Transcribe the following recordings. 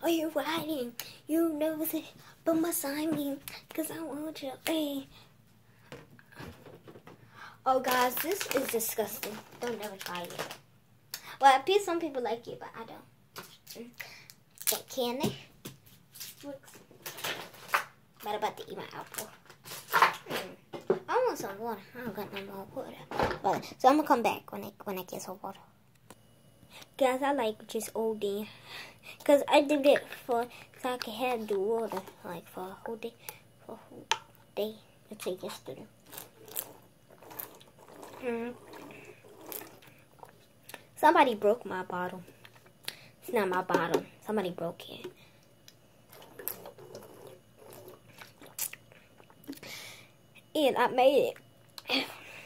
Are you riding? You know it, but beside me, cause I want you. Hey. Oh, guys, this is disgusting. Don't never try it. Well, some people like it, but I don't. Can they? But about to eat my apple. I want some water. I don't got no more water. But, so I'm gonna come back when I get some water. Guys, I like just OD. Cause I did it so I could have the water like for a whole day. Until yesterday. Somebody broke my bottle. It's not my bottle. Somebody broke it. And I made it.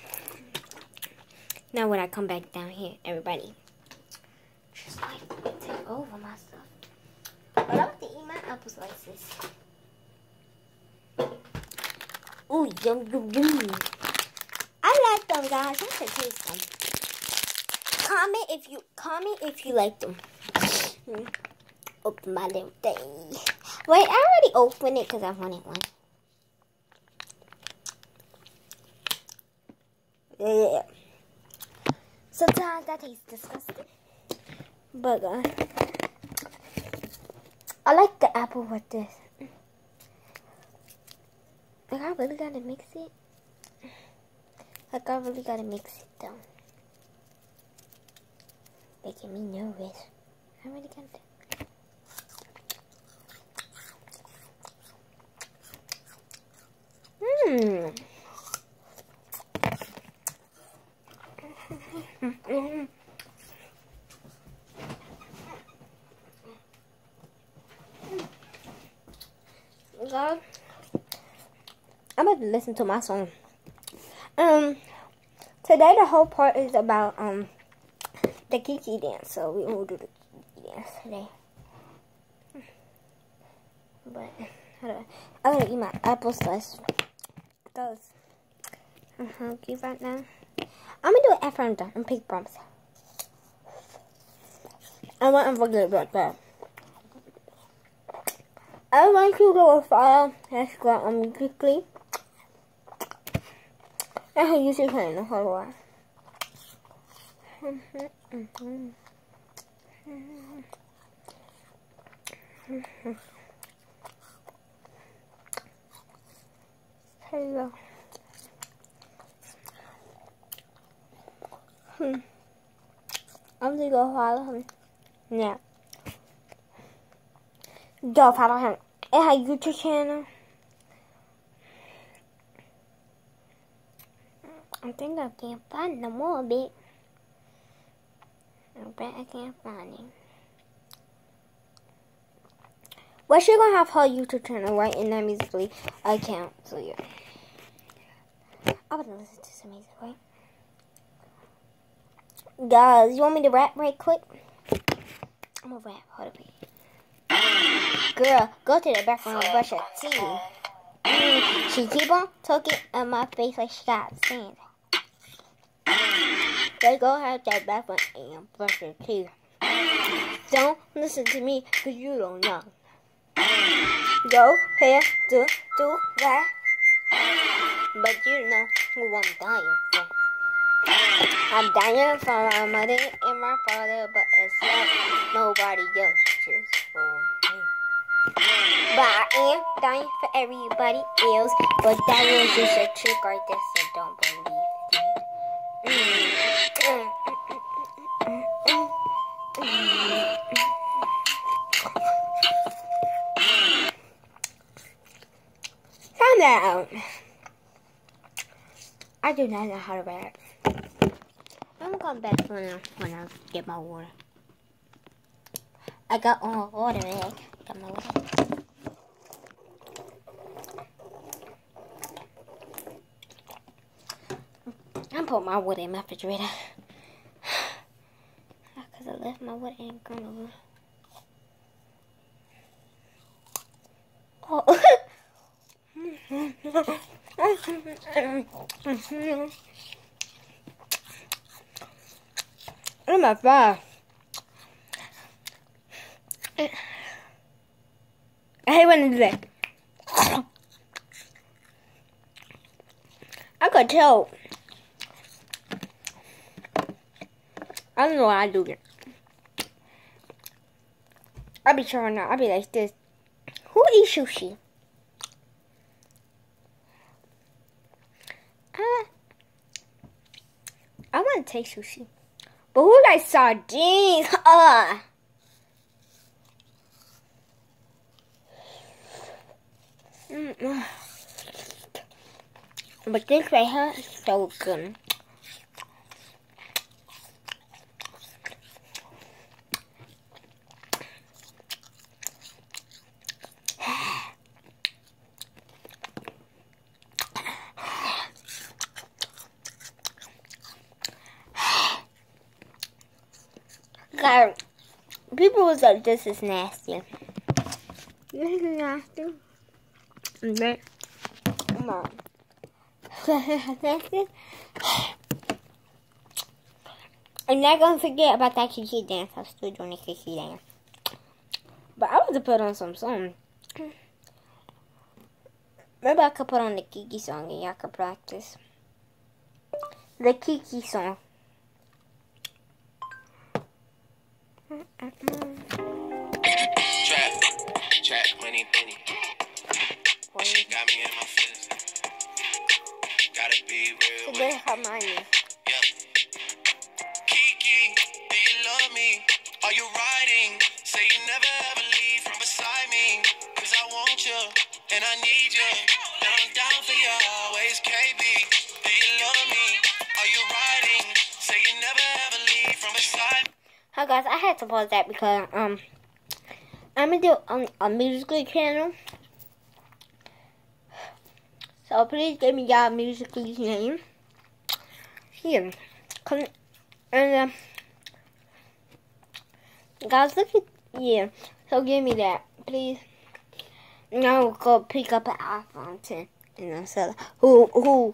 Now when I come back down here, everybody just like take over my stuff. But I'm about to eat my apple slices. Ooh, yum, yum, yum. I like them, guys. I can taste them. Comment if you like them. Open my little thing. Wait, I already opened it because I wanted one. Yeah. Sometimes that tastes disgusting. But I like the apple with this. Like I really gotta mix it. Like I really gotta mix it though. Making me nervous. I really got to. God, I'm about to listen to my song. Today the whole part is about the Kiki dance, so we will do the Kiki dance today. But I gotta eat my apple slice because I'm hungry right now. I'm gonna do it after I'm done. I'm pig promise. I won't forget about that. I want to go with fire. Let's go quickly. I have used it in the whole world. Here you go. I'm gonna go follow him. Yeah. Go follow him. It has a YouTube channel. I think I can't find no more of it. I bet I can't find it. Well, she's gonna have her YouTube channel right in that Musical.ly account. So yeah. I'm gonna listen to some music, right? Guys, you want me to rap right quick? I'm gonna rap. Hold up. Girl, go to the bathroom and brush her teeth. She keep on talking at my face like she got sand. Let's go have that bathroom and brush her teeth. Don't listen to me, cause you don't know. Go here, do that. But you know who I'm dying for. I'm dying for my mother and my father, but it's not nobody else, just for me. But I am dying for everybody else, but that was just a trick right there, so don't believe it. Calm down. I do not know how to rap. I'm gonna come back when I get my water. I got all water bag. Got my water. I'm putting my water in my refrigerator. Because I left my water in Grenoble. Oh. Oh my God. I hate when they do that. I could tell. I don't know why I do it. I be trying out. I be like this. Who eats sushi? I want to taste sushi. But who likes sardines? But this right here is so good. God, people was like, this is nasty. This is nasty. Okay. Come on. I'm not gonna forget about that Kiki dance. I'm still doing the Kiki dance. But I want to put on some song. Maybe I could put on the Kiki song and y'all could practice. The Kiki song. Trap, money, penny. She got me in my feelings. Gotta be real with it. Yeah. Kiki, do you love me? Are you riding? Say you never ever leave from beside me. Cause I want you, and I need you. And I'm down for you always, KB. Do you love me? Are you riding? Say you never ever leave from beside me. Hi guys, I had to pause that because I'm gonna do a Musical.ly channel. So please give me y'all Musical.ly name. Here. Come and guys, look at so give me that, please. Now go pick up an iPhone 10 and so who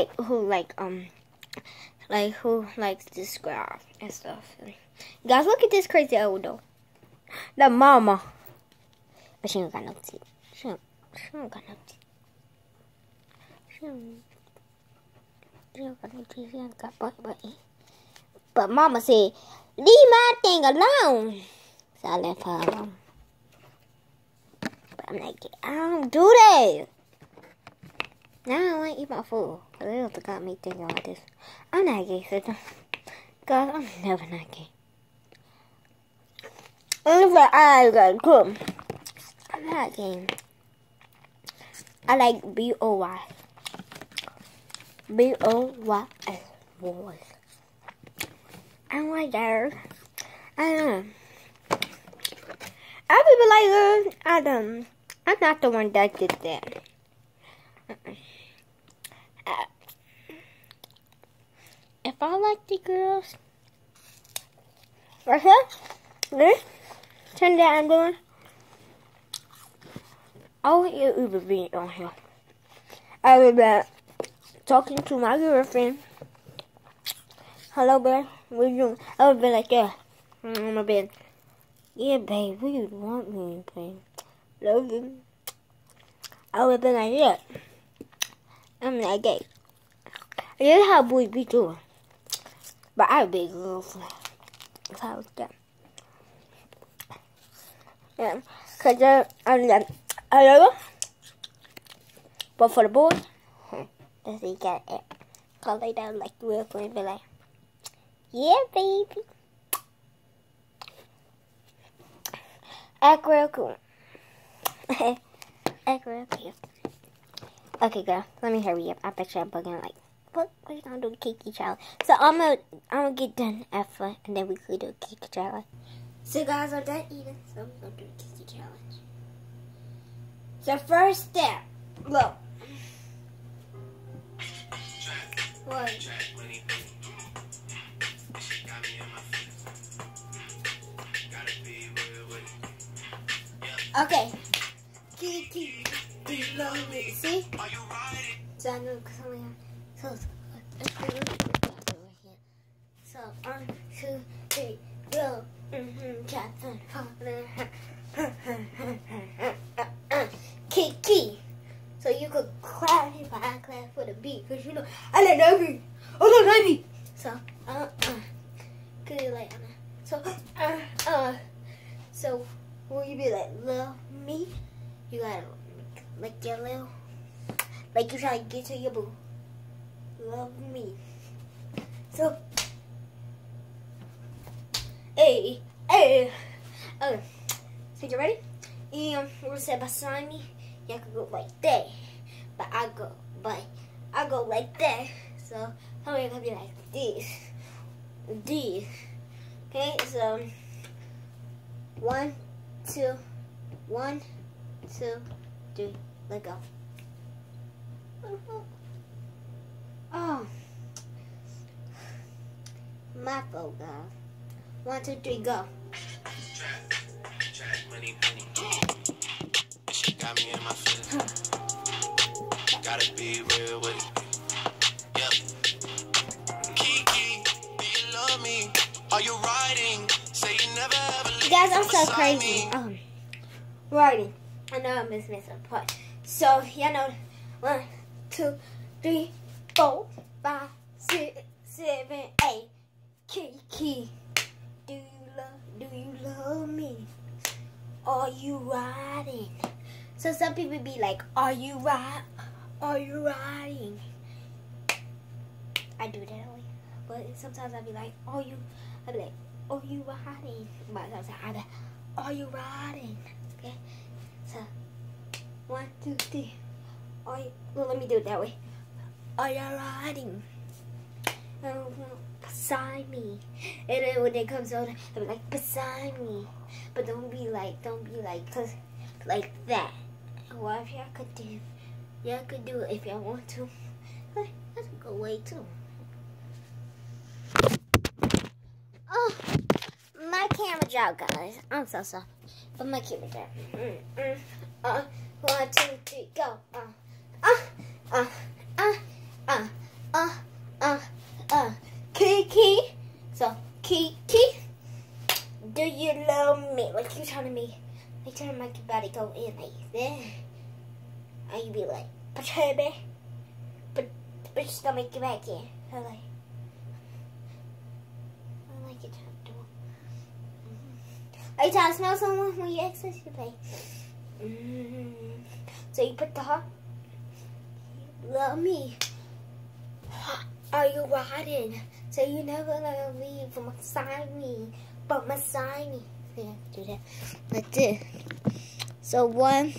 likes this graph and stuff. Guys, look at this crazy old though. The mama. But she don't got no teeth. She don't got no teeth. She don't got no teeth. She don't got butt. But mama said, leave my thing alone. So I left her alone. But I'm like, I don't do that. Now I don't want to eat my food. Because they also got me thinking like this. I'm not gay, sister. God, I'm never not gay. Only for I got cool. I'm not gay. I like B-O-Y. B-O-Y-S. Boys. I don't like that. I don't know. I people like I'm not the one that did that. If I like the girls, right here, this, turn that I'm doing. I'll hear Uber being on here. I will be talking to my girlfriend. Hello, babe. What you doing? I would be like, yeah, I'm on my bed. Yeah, babe, what you want me, babe? Love you. I would be like, yeah. I'm not gay. This is how boys be doing. But I would be a girlfriend. If I was that. Yeah. Because I love her. But for the boys, that's what you gotta act. Cause they don't like the real friend. Be like, yeah, baby. Act real cool. Act real cool. Okay, girl. Let me hurry up. I bet you I'm bugging like, what you gonna do the Kiki challenge? So I'm gonna get done after, and then we could do a Kiki challenge. So guys are done eating, so we're gonna do a Kiki challenge. So first step, look. What? Okay. Kiki, do you love me? See? So I know coming on. So 1, 2, 3, go. Captain. because you know I love you. I love you. So could you like so will you be like love me? You gotta like your little like you try to get to your boo. Love me. So hey. Okay. So you ready? We're gonna say beside me. Y'all can go like that. But I go like that. So some of you gonna be like this. Okay, so 1, 2, 1, 2, 3, let go. Oh, my fault, guys. 1, 2, 3, go. Track, money, penny. She got me in my feelings. Gotta be real with it. Yeah. Kiki, do you love me? Are you riding? Say you never ever leave. You guys, I'm so crazy. Riding. I know I'm missing a part. So y'all know 1, 2, 3, 4, 5, 6, 7, 8. Kiki, do you love me? Are you riding? So some people be like, Are you riding? I do that way. But sometimes I be like, I be like, are you riding? But sometimes I be like, are you riding? Okay. So 1, 2, 3. Well, let me do it that way. Are you riding? Beside me. And then when it comes on, I'll be like, beside me. But don't be like, cause like that. Well, if y'all could do it if y'all want to. That's a good way too. Oh, my camera dropped, guys. I'm so sorry, but my camera dropped. 1, 2, 3, go. Kiki. So Kiki, do you love me? Like you telling me, like trying to make your body go in like that. And you be like, baby, but your stomach get back in. So like, I like it trying to do it. Are you trying to smell someone when you exit? You like, So you put the heart. You love me. Are you riding? So you never gonna leave from beside me, but beside me. So you have to do that like this. So 1,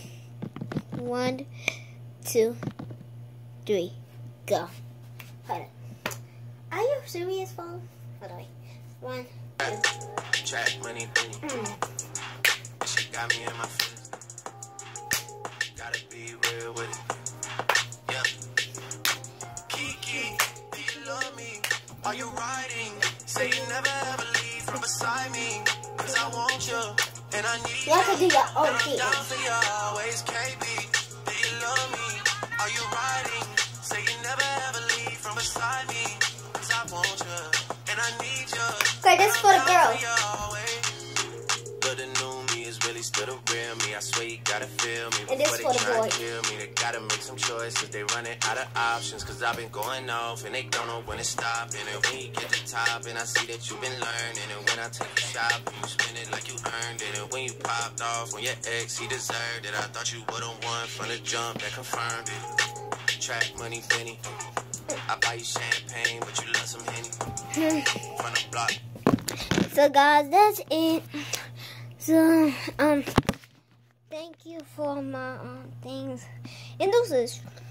2, 3, go. Hold on. Are you serious, phone? Hold on. 1, 2. Track, money, penny. She got me in my feelings. Gotta be real with it. Yeah. Kiki, do you love me? Are you riding? Say you never ever leave from beside me. Cause I want you and I need you. You have to do your own and I'm thing. down for you always, KB. Do you love me? Are you riding? Say you never ever leave from beside me. Cause I want you and I need you. Okay, this is for the girl. But the new me is really still the real me. I swear you gotta feel me. And this Before for they the try boy. to kill me, they gotta make some choices. They running out of options. Cause I've been going off and they don't know when to stop. And when you get to the top and I see that you've been learning. And when I take you shopping, you spend it like you earned it. And when you popped off, when your ex, he deserved it. I thought you would've won from the jump that confirmed it. Track, money, penny. I buy you champagne, but you love some Henny. From the block. So guys, that's it. So thank you for my things. And this is